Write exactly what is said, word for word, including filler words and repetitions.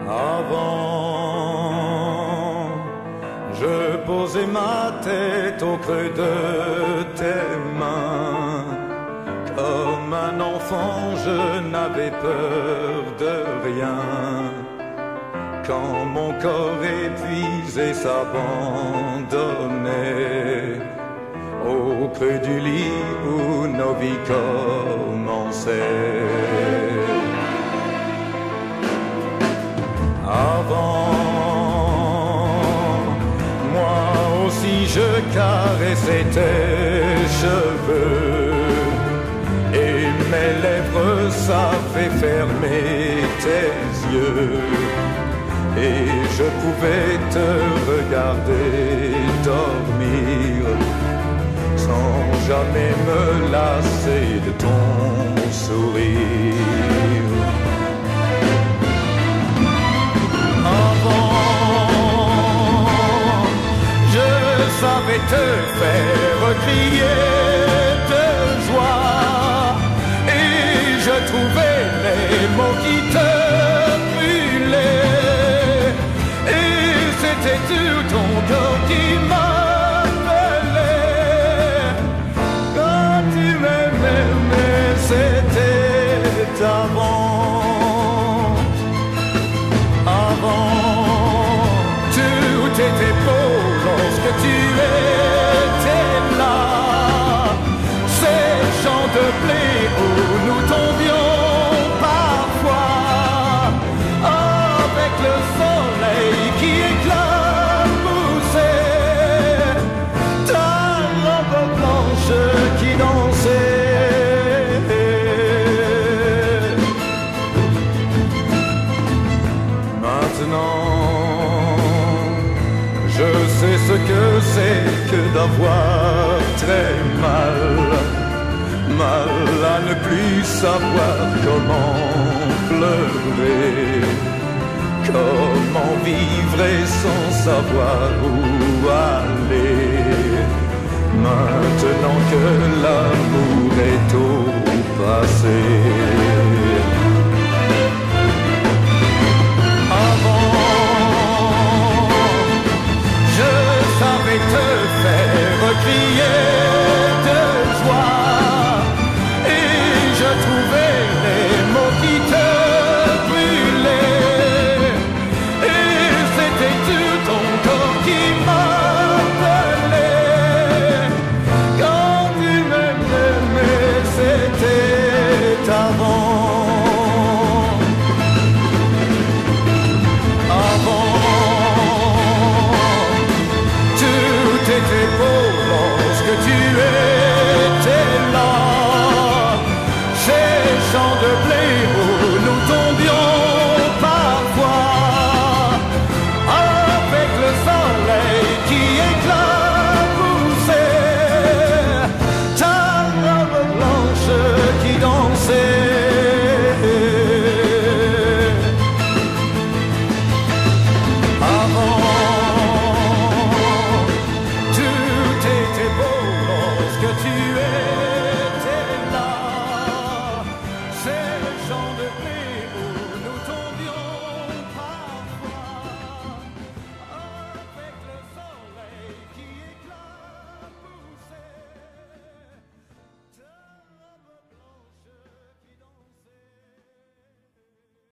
Avant, je posais ma tête au creux de tes mains. Comme un enfant, je n'avais peur de rien. Quand mon corps épuisé s'abandonnait au creux du lit où nos vies commençaient. Avant, moi aussi je caressais tes cheveux et mes lèvres savaient fermer tes yeux. Et je pouvais te regarder dormir sans jamais me lasser de ton sourire. Avant, je savais te faire crier de joie et je trouvais les mots qui te c'était tout ton corps qui m'appelait. Quand tu m'aimais, mais c'était avant. Avant, tout était beau lorsque tu étais là. Ces champs de blé où nous tombions parfois avec le soleil qui éclate. Qui dansait. Maintenant, je sais ce que c'est que d'avoir très mal, mal à ne plus savoir comment pleurer, comment vivre sans savoir où aller. Maintenant que la